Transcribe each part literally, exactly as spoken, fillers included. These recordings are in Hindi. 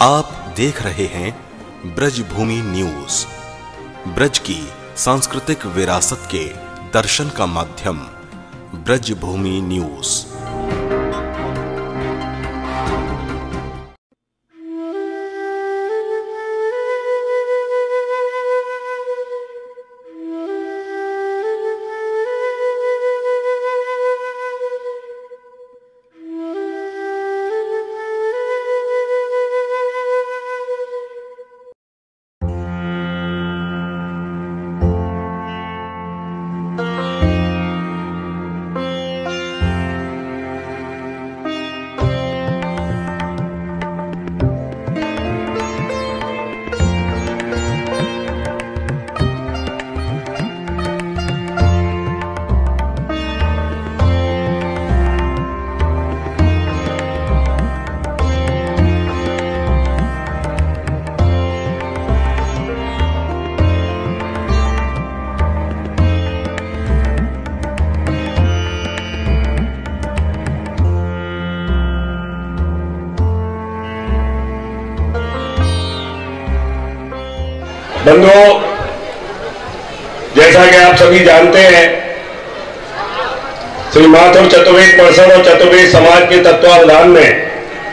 आप देख रहे हैं ब्रजभूमि न्यूज, ब्रज की सांस्कृतिक विरासत के दर्शन का माध्यम ब्रजभूमि न्यूज। बंधुओं, जैसा कि आप सभी जानते हैं, श्री माथुर चतुर्वेद परिषद और चतुर्वेद समाज के तत्वावधान में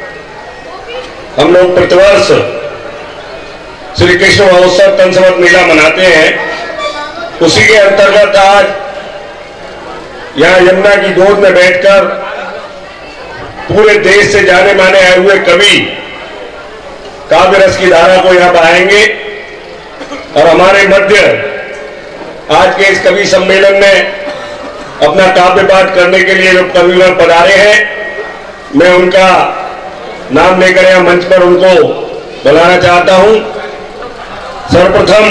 हम लोग प्रतिवर्ष श्री कृष्ण महोत्सव तंसवत मेला मनाते हैं। उसी के अंतर्गत आज यहाँ यमुना की गोद में बैठकर पूरे देश से जाने माने आए हुए कवि काव्य रस की धारा को यहाँ बहाएंगे और हमारे मध्य आज के इस कवि सम्मेलन में अपना काव्य पाठ करने के लिए जो कविगण पधारे हैं, मैं उनका नाम लेकर यहाँ मंच पर उनको बुलाना चाहता हूं। सर्वप्रथम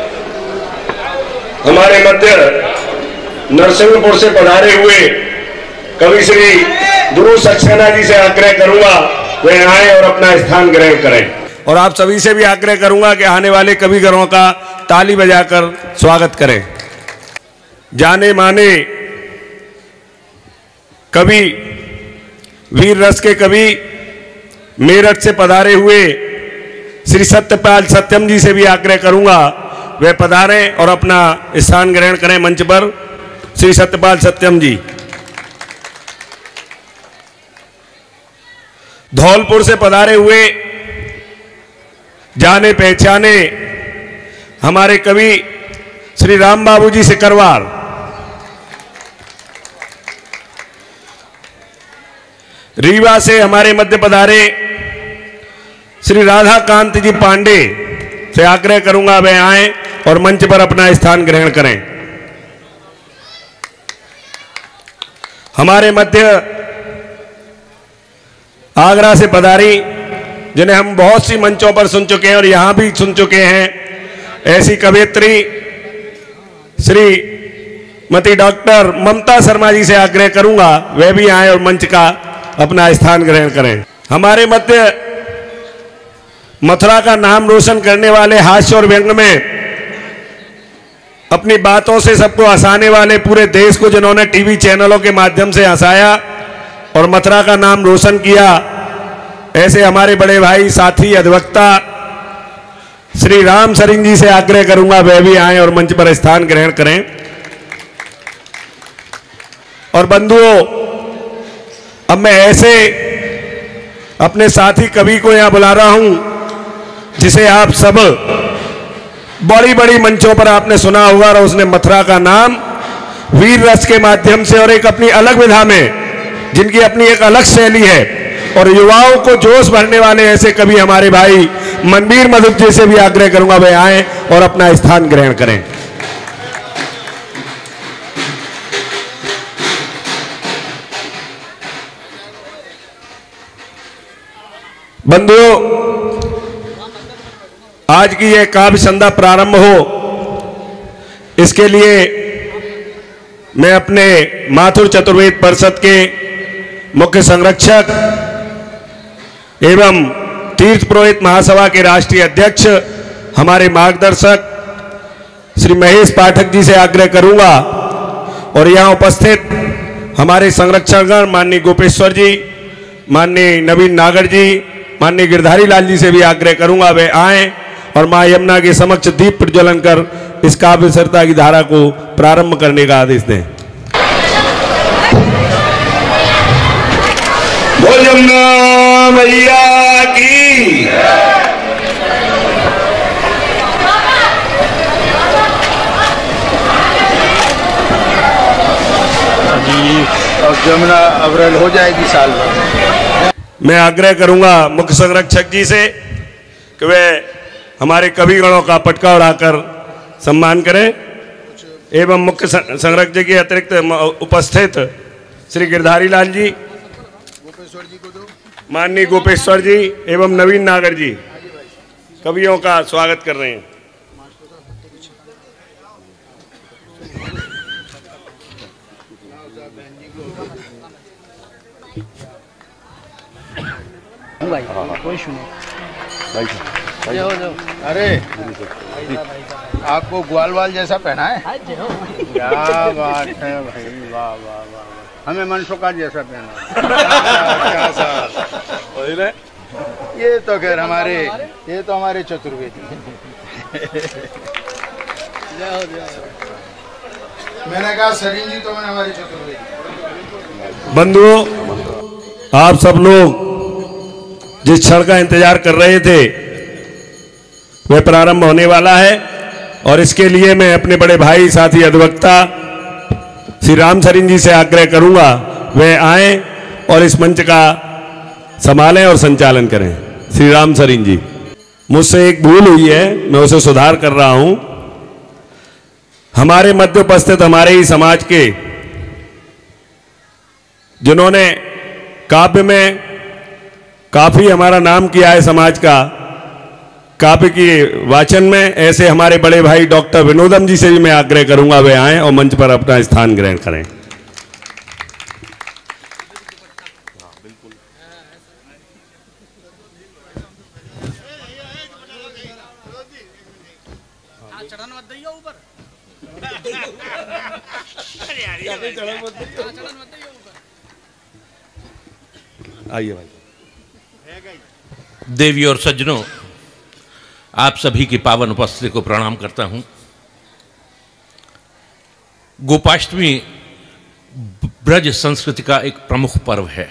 हमारे मध्य नरसिंहपुर से पधारे हुए कवि श्री गुरु सक्सेना जी से आग्रह करूंगा वे आए और अपना स्थान ग्रहण करें। और आप सभी से भी आग्रह करूंगा कि आने वाले कविगणों का ताली बजाकर स्वागत करें। जाने माने कवि, वीर रस के कवि मेरठ से पधारे हुए श्री सत्यपाल सत्यम जी से भी आग्रह करूंगा वे पधारें और अपना स्थान ग्रहण करें मंच पर। श्री सत्यपाल सत्यम जी। धौलपुर से पधारे हुए जाने पहचाने हमारे कवि श्री राम बाबू जी सिकरवार। रीवा से हमारे मध्य पधारे श्री राधा कांत जी पांडे से आग्रह करूंगा वे आए और मंच पर अपना स्थान ग्रहण करें। हमारे मध्य आगरा से पधारी, जिन्हें हम बहुत सी मंचों पर सुन चुके हैं और यहां भी सुन चुके हैं, ऐसी कवयित्री श्री मती डॉक्टर ममता शर्मा जी से आग्रह करूंगा वे भी आए और मंच का अपना स्थान ग्रहण करें। हमारे मध्य मथुरा का नाम रोशन करने वाले हास्य और व्यंग में अपनी बातों से सबको हंसाने वाले, पूरे देश को जिन्होंने टीवी चैनलों के माध्यम से हंसाया और मथुरा का नाम रोशन किया, ऐसे हमारे बड़े भाई साथी अधिवक्ता श्री राम सरिंग जी से आग्रह करूंगा वे भी आए और मंच पर स्थान ग्रहण करें। और बंधुओं, अब मैं ऐसे अपने साथी कवि को यहां बुला रहा हूं जिसे आप सब बड़ी बड़ी मंचों पर आपने सुना होगा और उसने मथुरा का नाम वीर रस के माध्यम से और एक अपनी अलग विधा में, जिनकी अपनी एक अलग शैली है और युवाओं को जोश भरने वाले ऐसे कवि हमारे भाई मनवीर मधुप जी से भी आग्रह करूंगा वे आए और अपना स्थान ग्रहण करें। बंधुओं, आज की यह काव्य संध्या प्रारंभ हो, इसके लिए मैं अपने माथुर चतुर्वेद परिषद के मुख्य संरक्षक एवं तीर्थ पुरोहित महासभा के राष्ट्रीय अध्यक्ष हमारे मार्गदर्शक श्री महेश पाठक जी से आग्रह करूंगा और यहां उपस्थित हमारे संरक्षकगण माननीय गोपेश्वर जी, माननीय नवीन नागर जी, माननीय गिरधारी लाल जी से भी आग्रह करूंगा वे आए और मां यमुना के समक्ष दीप प्रज्वलन कर इस काव्य सरिता की धारा को प्रारंभ करने का आदेश दें। बोल यमुना मैया की। अब जमुना अप्रैल हो जाएगी साल भर। मैं आग्रह करूंगा मुख्य संरक्षक जी से कि वे हमारे कविगणों का पटका उड़ाकर सम्मान करें एवं मुख्य संरक्षक के अतिरिक्त उपस्थित श्री गिरधारी लाल जी, माननीय गोपेश्वर जी एवं नवीन नागर जी कवियों का स्वागत कर रहे हैं। कोई सुनो जाओ जाओ। अरे आपको ग्वालवाल जैसा पहना है, क्या बात है भाई, वाह वाह वाह। हमें मनसुखा जैसा पहना क्या साहब, ये तो खैर हमारे ये तो हमारे चतुर्वेदी। जाओ जाओ। मैंने कहा सरीन जी तो मैं हमारे चतुर्वेदी। बंधुओं, आप सब लोग जिस क्षण का इंतजार कर रहे थे वह प्रारंभ होने वाला है और इसके लिए मैं अपने बड़े भाई साथी अधिवक्ता श्री राम सरीन जी से आग्रह करूंगा वह आए और इस मंच का संभालें और संचालन करें। श्री राम सरीन जी, मुझसे एक भूल हुई है, मैं उसे सुधार कर रहा हूं। हमारे मध्य उपस्थित हमारे ही समाज के जिन्होंने काव्य में काफी हमारा नाम किया है समाज का, काव्य की वाचन में, ऐसे हमारे बड़े भाई डॉक्टर विनोदम जी से भी मैं आग्रह करूंगा वे आएं और मंच पर अपना स्थान ग्रहण करें। आइए भाई। देवी और सज्जनों, आप सभी की पावन उपस्थिति को प्रणाम करता हूं। गोपाष्टमी ब्रज संस्कृति का एक प्रमुख पर्व है।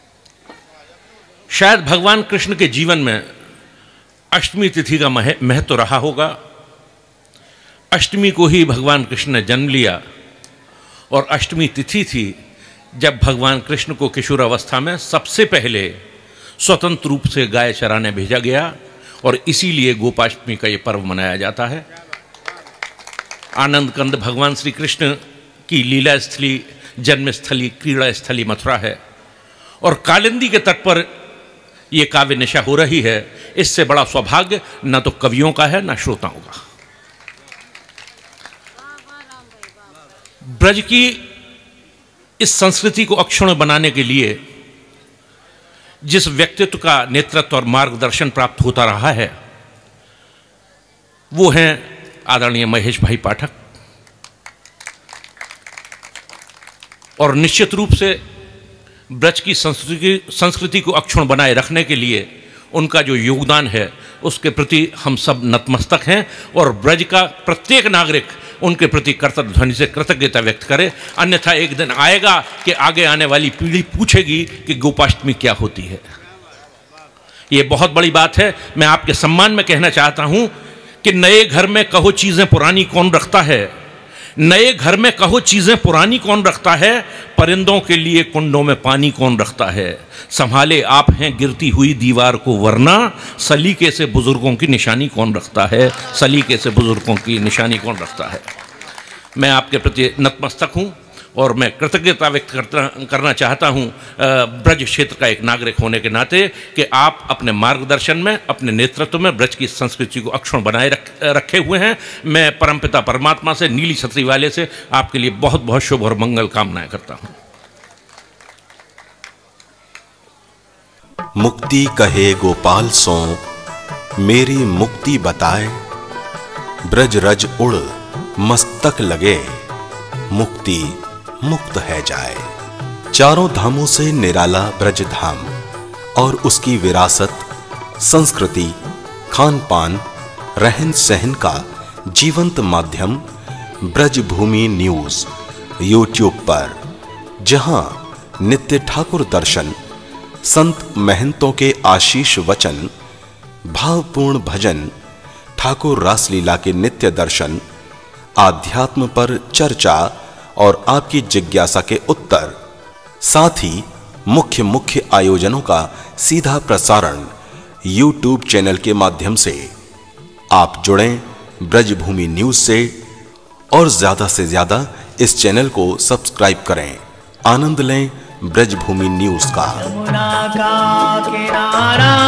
शायद भगवान कृष्ण के जीवन में अष्टमी तिथि का महत्व रहा होगा। अष्टमी को ही भगवान कृष्ण ने जन्म लिया और अष्टमी तिथि थी जब भगवान कृष्ण को किशोर अवस्था में सबसे पहले स्वतंत्र रूप से गाय चराने भेजा गया और इसीलिए गोपाष्टमी का ये पर्व मनाया जाता है। आनंद कंद भगवान श्री कृष्ण की लीला स्थली, जन्मस्थली, क्रीड़ा स्थली मथुरा है और कालिंदी के तट पर यह काव्य निशा हो रही है। इससे बड़ा सौभाग्य न तो कवियों का है न श्रोताओं का। ब्रज की इस संस्कृति को अक्षुण्ण बनाने के लिए जिस व्यक्तित्व का नेतृत्व और मार्गदर्शन प्राप्त होता रहा है वो हैं आदरणीय महेश भाई पाठक। और निश्चित रूप से ब्रज की संस्कृति संस्कृति को अक्षुण्ण बनाए रखने के लिए उनका जो योगदान है उसके प्रति हम सब नतमस्तक हैं और ब्रज का प्रत्येक नागरिक उनके प्रति कर्तव्य ध्वनि से कृतज्ञता व्यक्त करे। अन्यथा एक दिन आएगा कि आगे आने वाली पीढ़ी पूछेगी कि गोपाष्टमी क्या होती है। ये बहुत बड़ी बात है। मैं आपके सम्मान में कहना चाहता हूं कि नए घर में कहो चीजें पुरानी कौन रखता है, नए घर में कहो चीजें पुरानी कौन रखता है, परिंदों के लिए कुंडों में पानी कौन रखता है, संभाले आप हैं गिरती हुई दीवार को वरना सलीके से बुजुर्गों की निशानी कौन रखता है, सलीके से बुजुर्गों की निशानी कौन रखता है। मैं आपके प्रति नतमस्तक हूं और मैं कृतज्ञता व्यक्त करता करना चाहता हूं ब्रज क्षेत्र का एक नागरिक होने के नाते कि आप अपने मार्गदर्शन में, अपने नेतृत्व में ब्रज की संस्कृति को अक्षुण्ण बनाए रख, रखे हुए हैं। मैं परमपिता परमात्मा से, नीली छतरी वाले से आपके लिए बहुत बहुत शुभ और मंगल कामनाएं करता हूं। मुक्ति कहे गोपाल सो मेरी मुक्ति बताए, ब्रज रज उड़ मस्तक लगे, मुक्ति मुक्त है जाए। चारों धामों से निराला ब्रज धाम और उसकी विरासत संस्कृति, खान पान, रहन सहन का जीवंत माध्यम ब्रजभूमि न्यूज यूट्यूब पर, जहां नित्य ठाकुर दर्शन, संत महंतों के आशीष वचन, भावपूर्ण भजन, ठाकुर रासलीला के नित्य दर्शन, आध्यात्म पर चर्चा और आपकी जिज्ञासा के उत्तर, साथ ही मुख्य मुख्य आयोजनों का सीधा प्रसारण यूट्यूब चैनल के माध्यम से। आप जुड़ें ब्रजभूमि न्यूज से और ज्यादा से ज्यादा इस चैनल को सब्सक्राइब करें। आनंद लें ब्रजभूमि न्यूज का। यमुना का किनारा